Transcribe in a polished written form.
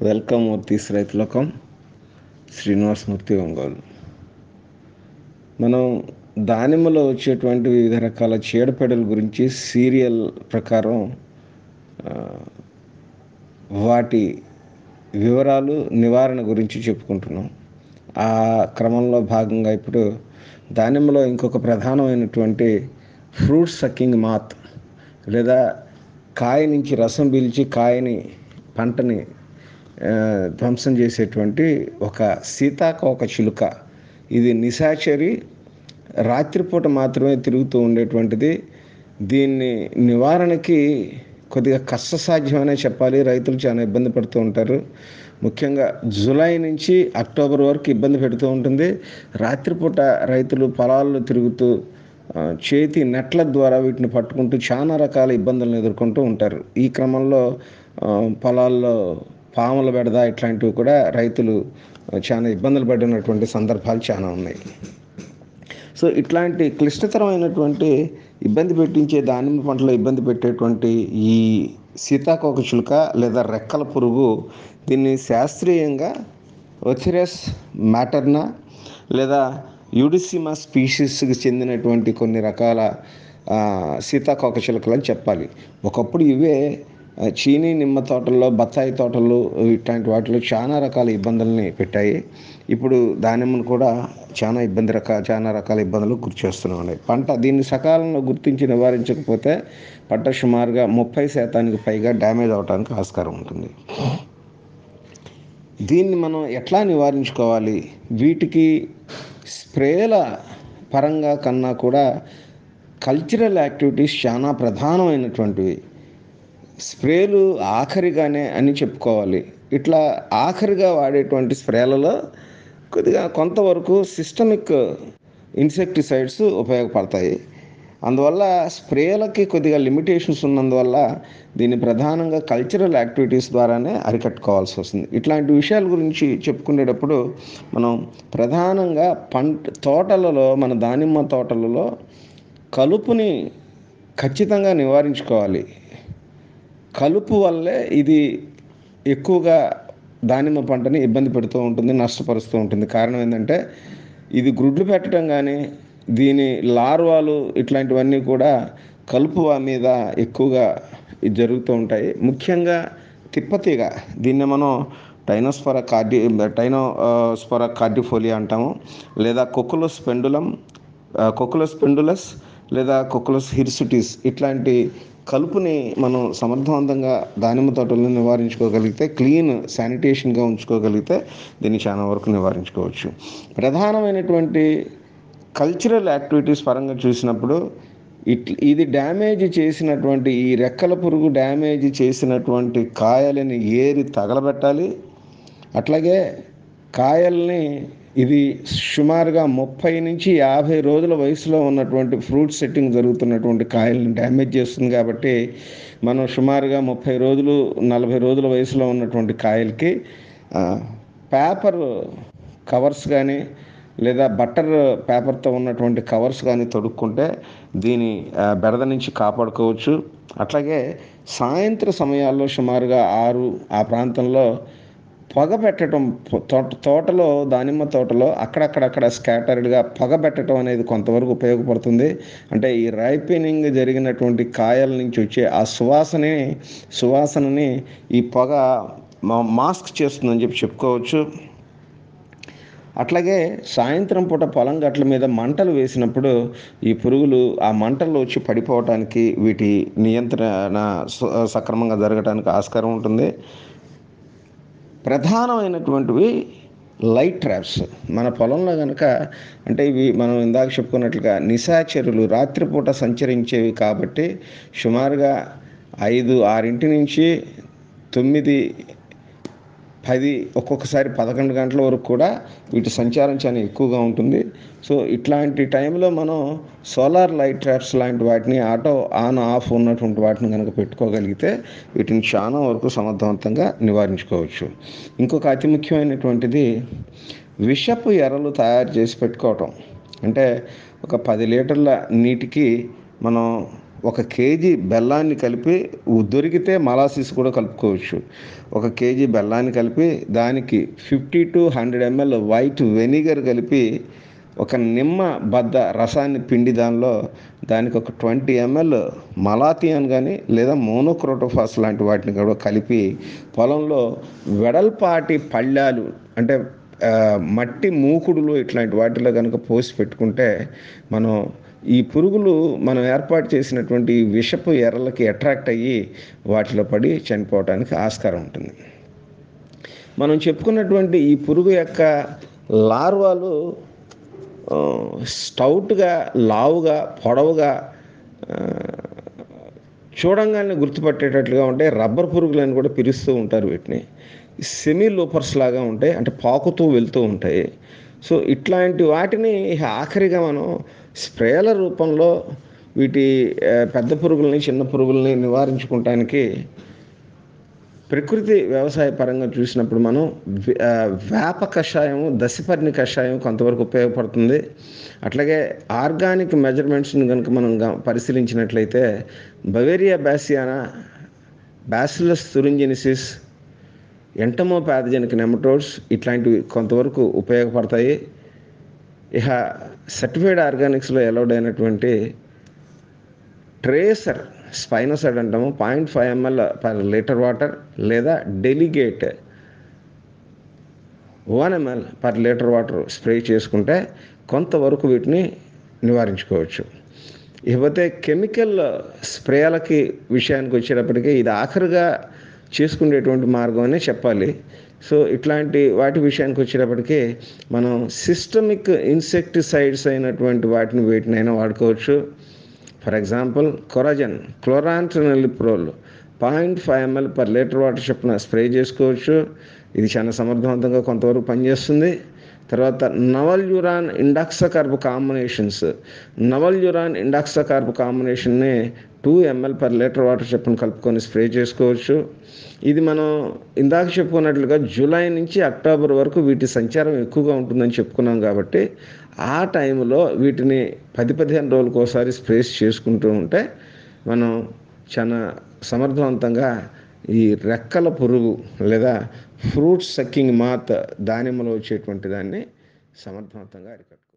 Welcome Murthy's రైతు లోకం. శ్రీనివాస మూర్తి ఒంగోలు. మనం దానిమ్మలో వచ్చేటువంటి వివిధ రకాల చీడపీడల గురించి సీరియల్ ప్రకారం వాటి వివరాలు, నివారణ గురించి చెప్పుకుంటున్నాం. ఆ క్రమంలో భాగంగా ఇప్పుడు దానిమ్మలో ఇంకొక ప్రధానమైనటువంటి ఫ్రూట్ సక్కింగ్ మాత్, లేదా కాయ నుంచి రసం పీల్చి కాయని, పంటని ధ్వంసం చేసేటువంటి ఒక సీతాకోక చిలుక. ఇది నిశాచరి, రాత్రిపూట మాత్రమే తిరుగుతూ ఉండేటువంటిది. దీన్ని నివారణకి కొద్దిగా కష్టసాధ్యమనే చెప్పాలి. రైతులు చాలా ఇబ్బంది పడుతూ ఉంటారు. ముఖ్యంగా జూలై నుంచి అక్టోబర్ వరకు ఇబ్బంది పెడుతూ ఉంటుంది. రాత్రిపూట రైతులు పొలాల్లో తిరుగుతూ చేతి నెట్ల ద్వారా వీటిని పట్టుకుంటూ చాలా రకాల ఇబ్బందులను ఎదుర్కొంటూ ఉంటారు. ఈ క్రమంలో పొలాల్లో పాముల బెడద ఇట్లాంటివి కూడా రైతులు చాలా ఇబ్బందులు పడినటువంటి సందర్భాలు చాలా ఉన్నాయి. సో ఇట్లాంటి క్లిష్టతరమైనటువంటి ఇబ్బంది పెట్టించే దానిమ్మ పంటలో ఇబ్బంది పెట్టేటువంటి ఈ సీతాకోక చిలుక లేదా రెక్కల పురుగు, దీన్ని శాస్త్రీయంగా ఒథిరస్ మ్యాటర్నా లేదా యూడిసిమా స్పీషీస్కి చెందినటువంటి కొన్ని రకాల సీతాకోక చిలుకలు అని చెప్పాలి. ఒకప్పుడు ఇవే చీనీ నిమ్మ తోటల్లో, బత్తాయి తోటలు ఇట్లాంటి వాటిలో చాలా రకాల ఇబ్బందుల్ని పెట్టాయి. ఇప్పుడు దానిమ్మను కూడా చాలా రకాల ఇబ్బందులు గురిచేస్తున్నాయి. పంట దీన్ని సకాలంలో గుర్తించి నివారించకపోతే పంట సుమారుగా 30% పైగా డ్యామేజ్ అవడానికి ఆస్కారం ఉంటుంది. దీన్ని మనం ఎట్లా నివారించుకోవాలి? వీటికి స్ప్రేల పరంగా కన్నా కూడా కల్చరల్ యాక్టివిటీస్ చాలా ప్రధానమైనటువంటివి. స్ప్రేలు ఆఖరిగానే అని చెప్పుకోవాలి. ఇట్లా ఆఖరిగా వాడేటువంటి స్ప్రేలలో కొద్దిగా కొంతవరకు సిస్టమిక్ ఇన్సెక్టిసైడ్స్ ఉపయోగపడతాయి. అందువల్ల స్ప్రేలకి కొద్దిగా లిమిటేషన్స్ ఉన్నందువల్ల దీన్ని ప్రధానంగా కల్చరల్ యాక్టివిటీస్ ద్వారానే అరికట్టుకోవాల్సి వస్తుంది. ఇట్లాంటి విషయాల గురించి చెప్పుకునేటప్పుడు మనం ప్రధానంగా తోటలలో, మన దానిమ్మ తోటలలో కలుపుని ఖచ్చితంగా నివారించుకోవాలి. కలుపు వల్లే ఇది ఎక్కువగా దానిమ్మ పంటని ఇబ్బంది పెడుతూ ఉంటుంది, నష్టపరుస్తూ ఉంటుంది. కారణం ఏంటంటే ఇది గుడ్లు పెట్టడం కానీ, దీని లార్వాలు ఇట్లాంటివన్నీ కూడా కలుపు మీద ఎక్కువగా జరుగుతూ ఉంటాయి. ముఖ్యంగా తిప్పతీగ, దీన్ని మనం టైనోస్పోరా కార్డిఫోలియా అంటాము, లేదా కొకులస్ పెండులస్ లేదా కొకులస్ హిర్సుటిస్. ఇట్లాంటి కలుపుని మనం సమర్థవంతంగా దానిమ్మ తోటలను నివారించుకోగలిగితే, క్లీన్ శానిటేషన్గా ఉంచుకోగలిగితే దీన్ని చాలా వరకు నివారించుకోవచ్చు. ప్రధానమైనటువంటి కల్చరల్ యాక్టివిటీస్ పరంగా చూసినప్పుడు ఇది డ్యామేజ్ చేసినటువంటి, ఈ రెక్కల పురుగు డ్యామేజ్ చేసినటువంటి కాయలని ఏరి తగలబెట్టాలి. అట్లాగే కాయల్ని, ఇది సుమారుగా 30 నుంచి 50 రోజుల వయసులో ఉన్నటువంటి ఫ్రూట్ సెట్టింగ్ జరుగుతున్నటువంటి కాయల్ని డ్యామేజ్ చేస్తుంది. కాబట్టి మనం సుమారుగా 30 రోజులు 40 రోజుల వయసులో ఉన్నటువంటి కాయలకి పేపర్ కవర్స్ కానీ, లేదా బట్టర్ పేపర్తో ఉన్నటువంటి కవర్స్ కానీ తొడుక్కుంటే దీని బెడద నుంచి కాపాడుకోవచ్చు. అట్లాగే సాయంత్ర సమయాల్లో సుమారుగా 6 ఆ ప్రాంతంలో పొగ పెట్టడం, తోటలో, దానిమ్మ తోటలో అక్కడక్కడ స్కాటర్డ్గా పొగ పెట్టడం అనేది కొంతవరకు ఉపయోగపడుతుంది. అంటే ఈ రైపెనింగ్ జరిగినటువంటి కాయల నుంచి వచ్చే ఆ సువాసనని ఈ పొగ మాస్క్ చేస్తుందని చెప్పుకోవచ్చు. అట్లాగే సాయంత్రం పూట పొలం గట్ల మీద మంటలు వేసినప్పుడు ఈ పురుగులు ఆ మంటల్లో వచ్చి పడిపోవటానికి, వీటి నియంత్రణ సక్రమంగా జరగడానికి ఆస్కారం ఉంటుంది. ప్రధానమైనటువంటివి లైట్ ట్రాప్స్. మన పొలంలో కనుక, అంటే ఇవి మనం ఇందాక చెప్పుకున్నట్లుగా నిశాచరులు రాత్రిపూట సంచరించేవి కాబట్టి సుమారుగా 5-6 నుంచి 9-10, ఒక్కొక్కసారి 11 గంటల వరకు కూడా వీటి సంచారం చాలా ఎక్కువగా ఉంటుంది. సో ఇట్లాంటి టైంలో మనం సోలార్ లైట్ ట్రాప్స్ లాంటి వాటిని, ఆటో ఆన్ ఆఫ్ ఉన్నటువంటి వాటిని కనుక పెట్టుకోగలిగితే వీటిని చాలా వరకు సమర్థవంతంగా నివారించుకోవచ్చు. ఇంకొక అతి ముఖ్యమైనటువంటిది విషపు ఎరలు తయారు చేసి పెట్టుకోవటం. అంటే ఒక 10 లీటర్ల నీటికి మనం 1 కేజీ బెల్లాన్ని కలిపి దొరికితే మలాసిస్ కూడా కలుపుకోవచ్చు. 1 కేజీ బెల్లాన్ని కలిపి దానికి 50-100 ml వైట్ వెనిగర్ కలిపి ఒక నిమ్మ బద్ద రసాన్ని పిండి దానికి ఒక 20 ml మలాథియాన్ కానీ లేదా మోనోక్రోటోఫాస్ లాంటి వాటిని కూడా కలిపి పొలంలో వెడల్పాటి పళ్ళాలు అంటే మట్టి మూకుడులు ఇట్లాంటి వాటిలో కనుక పోసి పెట్టుకుంటే ఈ పురుగులు మనం ఏర్పాటు చేసినటువంటి విషపు ఎర్రలకి అట్రాక్ట్ అయ్యి వాటిలో పడి చనిపోవడానికి ఆస్కారం ఉంటుంది. మనం చెప్పుకున్నటువంటి ఈ పురుగు యొక్క లార్వాలు స్టౌట్గా, లావుగా, పొడవుగా, చూడంగానే గుర్తుపట్టేటట్లుగా ఉంటాయి. రబ్బర్ పురుగులని కూడా పిలుస్తూ ఉంటారు వీటిని. సెమీ లూపర్స్ లాగా ఉంటాయి, అంటే పాకుతూ వెళ్తూ ఉంటాయి. సో ఇట్లాంటి వాటిని ఆఖరిగా మనం స్ప్రేల రూపంలో వీటి పెద్ద పురుగుల్ని, చిన్న పురుగుల్ని నివారించుకోవటానికి ప్రకృతి వ్యవసాయ పరంగా చూసినప్పుడు మనం వేప కషాయము, దశపర్ణి కషాయం కొంతవరకు ఉపయోగపడుతుంది. అట్లాగే ఆర్గానిక్ మెజర్మెంట్స్ని కనుక మనం పరిశీలించినట్లయితే Beauveria bassiana, Bacillus thuringiensis, entomopathogenic nematodes ఇట్లాంటివి కొంతవరకు ఉపయోగపడతాయి. ఇక సర్టిఫైడ్ ఆర్గానిక్స్లో అలౌడ్ అయినటువంటి ట్రేసర్ స్పైనోసైడ్ అంటాము, 0.5 ml per లీటర్ వాటర్, లేదా Delegate 1 ml per litre water spray చేసుకుంటే కొంతవరకు వీటిని నివారించుకోవచ్చు. ఇకపోతే కెమికల్ స్ప్రేలకి విషయానికి వచ్చేటప్పటికీ ఇది ఆఖరిగా చేసుకునేటువంటి మార్గం అనే చెప్పాలి. సో ఇట్లాంటి వాటి విషయానికి వచ్చేటప్పటికీ మనం సిస్టమిక్ ఇన్సెక్టిసైడ్స్ అయినటువంటి వేటినైనా వాడుకోవచ్చు. For example Coragen, chlorantraniliprole 0.5 ml per litre water చొప్పున స్ప్రే చేసుకోవచ్చు. ఇది చాలా సమర్థవంతంగా కొంతవరకు పనిచేస్తుంది. తర్వాత నవల్యూరాన్ ఇండాక్సాకార్బ్ కాంబినేషన్ని 2 ml per లీటర్ వాటర్ చొప్పున కలుపుకొని స్ప్రే చేసుకోవచ్చు. ఇది మనం ఇందాక చెప్పుకున్నట్లుగా జూలై నుంచి అక్టోబర్ వరకు వీటి సంచారం ఎక్కువగా ఉంటుందని చెప్పుకున్నాం కాబట్టి ఆ టైంలో వీటిని 10-15 రోజులకు ఒకసారి స్ప్రేస్ చేసుకుంటూ ఉంటే మనం చాలా సమర్థవంతంగా ఈ రెక్కల పురుగు లేదా ఫ్రూట్ సక్కింగ్ మాత్ దానిమ్మలో వచ్చేటువంటి దాన్ని సమర్థవంతంగా అరికట్టుకోవచ్చు.